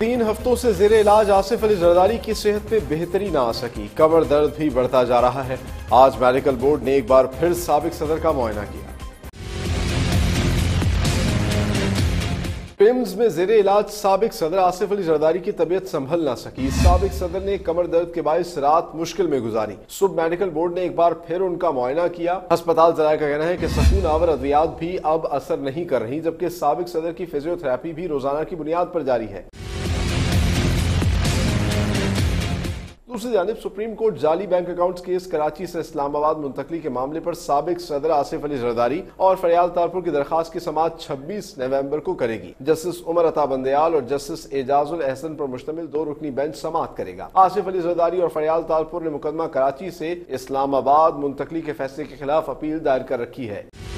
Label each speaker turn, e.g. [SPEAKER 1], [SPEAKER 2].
[SPEAKER 1] 3 ہفتوں سے زیر علاج آصف علی زرداری کی صحت میں بہتری نہ آ سکی، کمر درد بھی بڑھتا جا رہا ہے۔ آج میڈیکل بورڈ نے ایک بار پھر سابق صدر کا معائنہ کیا۔ پیمز میں زیر علاج سابق صدر آصف علی زرداری کی طبیعت سنبھل نہ سکی۔ سابق صدر نے کمر درد کے باعث رات مشکل میں گزاری۔ صبح میڈیکل بورڈ نے ایک بار پھر ان کا معائنہ کیا۔ ہسپتال ذرائع کا کہنا ہے کہ سکون آور ادویات بھی اب اثر نہیں کر رہی، جبکہ سابق صدر کی فزیو تھراپی بھی روزانہ کی بنیاد پر جاری ہے۔ دوسری جانب سپریم کورٹ جعلی بینک اکاؤنٹس کیس کراچی سے اسلام آباد منتقلی کے معاملے پر سابق صدر آصف علی زرداری اور فریال تارپور کی درخواست کی سماعت 26 نومبر کو کرے گی۔ جسٹس عمر عطا بندیال اور جسٹس اعجاز الاحسن پر مشتمل 2 رکنی بینچ سماعت کرے گا۔ آصف علی زرداری اور فریال تارپور نے مقدمہ کراچی سے اسلام آباد منتقلی کے فیصلے کے خلاف اپیل دائر کر رکھی ہے۔